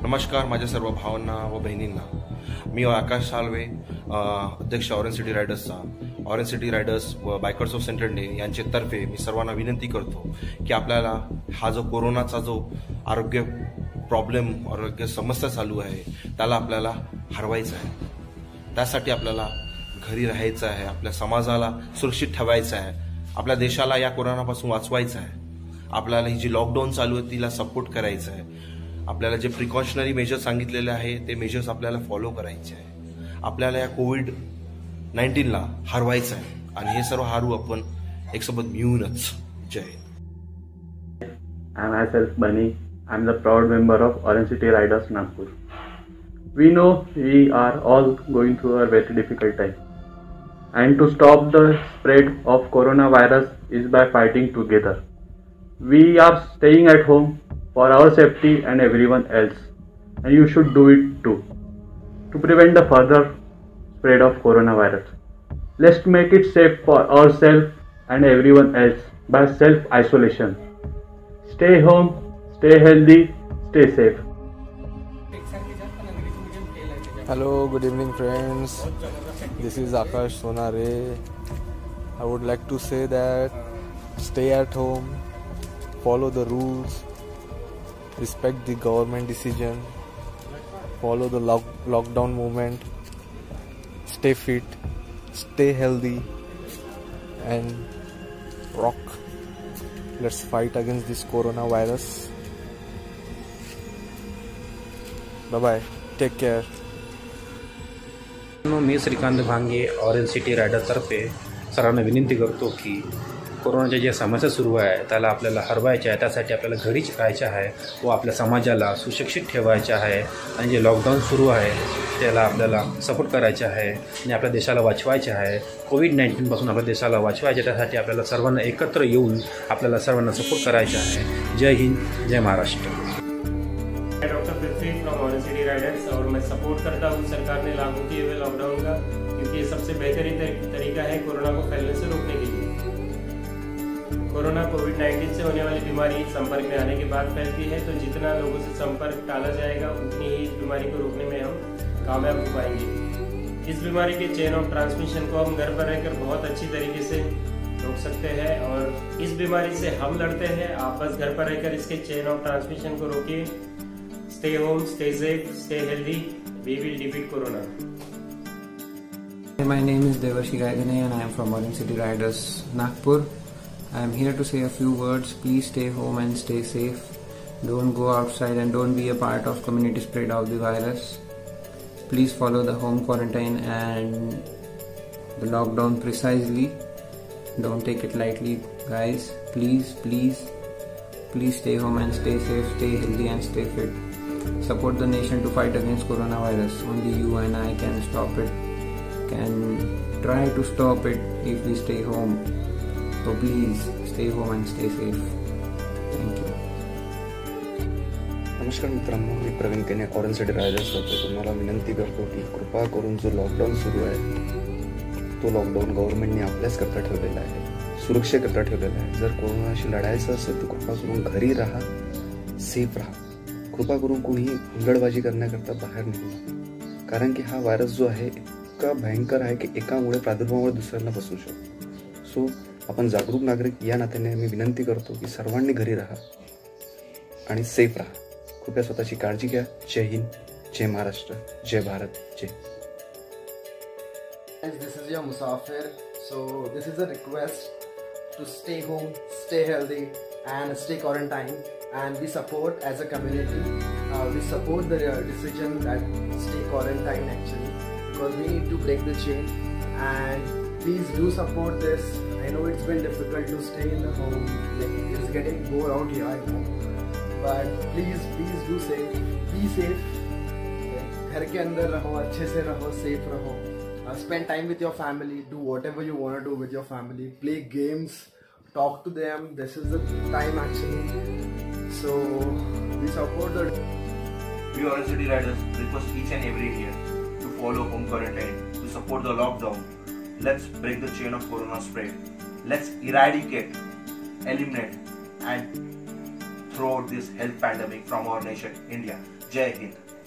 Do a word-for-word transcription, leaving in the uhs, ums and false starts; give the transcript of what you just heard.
नमस्कार माझ्या सर्व भावांना व बहिणींना. मी आकाश साळवे, अध्यक्ष ऑरेंज सिटी रायडर्सचा. ऑरेंज सिटी रायडर्स व बायकर्स ऑफ सेंट्रल यांचे तर्फे मी सर्वांना विनंती करतो की आपल्याला हा जो कोरोनाचा जो आरोग्य प्रॉब्लेम आरोग्य समस्या चालू आहे त्याला आपल्याला हरवायचा आहे. त्यासाठी आपल्याला घरी राहायचं आहे, आपल्या समाजाला सुरक्षित ठेवायचं आहे, आपल्या देशाला या कोरोनापासून वाचवायचं आहे. आपल्याला ही जी लॉकडाऊन चालू आहे तिला सपोर्ट करायचं आहे. आपल्याला जे प्रिकॉशनरी मेजर्स सांगितलेले आहे ते मेजर्स आपल्याला फॉलो करायचे आहे. आपल्याला या कोविड नाईन्टीनला हरवायचं आहे आणि हे सर्व हारू आपण एकसोबत मिळूनच. जय Hind. I am myself Bunny. I am the proud member of Orange City Riders Nagpur. We know we are all going through a very difficult time, and to stop the spread of coronavirus is by fighting together. We are staying at home for our safety and everyone else, and you should do it too to prevent the further spread of coronavirus. Let's make it safe for ourselves and everyone else by self-isolation. Stay home, stay healthy, stay safe. Hello, good evening friends. This is Akash Sonare. I would like to say that stay at home, follow the rules, respect the government decision, follow the lock lockdown movement, stay fit, stay healthy, and rock. Let's fight against this coronavirus. Bye bye. Take care. मी Shrikant Bhange orange city rider तर्फे सर्वांना विनंती करतो की कोरोनाच्या ज्या समस्या सुरू आहे त्याला आपल्याला हरवायच्या आहे. त्यासाठी आपल्याला घरीच राहायचं आहे व आपल्या समाजाला सुशिक्षित ठेवायचं आहे. आणि जे लॉकडाऊन सुरू आहे त्याला आपल्याला सपोर्ट करायचं आहे आणि आपल्या देशाला वाचवायचं आहे. कोविड नाईन्टीनपासून आपल्या देशाला वाचवायचं. त्यासाठी आपल्याला सर्वांना एकत्र येऊन आपल्याला सर्वांना सपोर्ट करायचं आहे. जय हिंद, जय Maharashtra. Doctor Prithvi from orange city riders और मैं सपोर्ट करता हूँ सरकार ने लागू किए हुए लॉकडाउन का, क्योंकि ये सबसे बेहतरीन तरीका है कोरोना को फैलने से रोकने के लिए. कोरोना कोविड नाइन्टीन से होने वाली बीमारी संपर्क में आने के बाद फैलती है, तो जितना लोगों से संपर्क टाला जाएगा उतनी ही इस बीमारी को रोकने में हम कामयाब हो पाएंगे. इस बीमारी के चेन ऑफ ट्रांसमिशन को हम घर पर रहकर बहुत अच्छी तरीके से रोक सकते हैं और इस बीमारी से हम लड़ते हैं. आप बस घर पर रहकर इसके चेन ऑफ ट्रांसमिशन को रोकिए. Stay home, stay safe, stay healthy. We will defeat corona. My name is Devarshi Gaidane and I am from Orange City Riders Nagpur. I am here to say a few words. Please stay home and stay safe. Don't go outside and don't be a part of community spread of the virus. Please follow the home quarantine and the lockdown precisely. Don't take it lightly, guys. Please, please, please stay home and stay safe, stay healthy and stay fit. Support the nation to fight against coronavirus. Only you and I can stop it, can try to stop it if we stay home. So please stay home and stay safe. Thank you. नमस्कार मित्रांनो, मी प्रवीण केने orange city riders तर्फे तुम्हाला विनंती करतो की कृपा करून जो लॉकडाऊन सुरू आहे तो लॉकडाऊन गव्हर्नमेंटने आपल्याचकरता ठेवलेला आहे, सुरक्षेकरता ठेवलेला आहे. जर कोरोनाशी लढायचं असेल तर कृपा करून घरी राहा, सेफ राहा. कृपा करून कोणीही हुंदडबाजी करण्याकरता बाहेर निघू नका, कारण की हा व्हायरस जो आहे इतका भयंकर आहे की एकामुळे प्रादुर्भावामुळे दुसऱ्यांना बसू शकतो. सो आपण जागरूक नागरिक या नात्याने मी विनंती करतो की सर्वांनी घरी राहा आणि सेफ राहा. कृपया स्वतःची काळजी घ्या. जय हिंद, जय महाराष्ट्र, जय भारत, जय. This is your Musafir. So this is a request to stay home, stay healthy and stay quarantined, and we support as a community. Uh, we support the uh, decision that stay quarantined actually, because we need to break the chain, and please do support this. I know it's been difficult to stay in the home, like it's getting bored out here, I know, but please please do safe, be safe. घर के अंदर रहो, अच्छे से रहो, safe रहो. Uh, spend time with your family, do whatever you want to do with your family, play games, talk to them. This is the time actually. So we support the. We Orange City Riders request each and every year to follow home quarantine, to support the lockdown. Let's break the chain of corona spread. Let's eradicate, eliminate, and throughout this health pandemic from our nation, India. Jai Hind.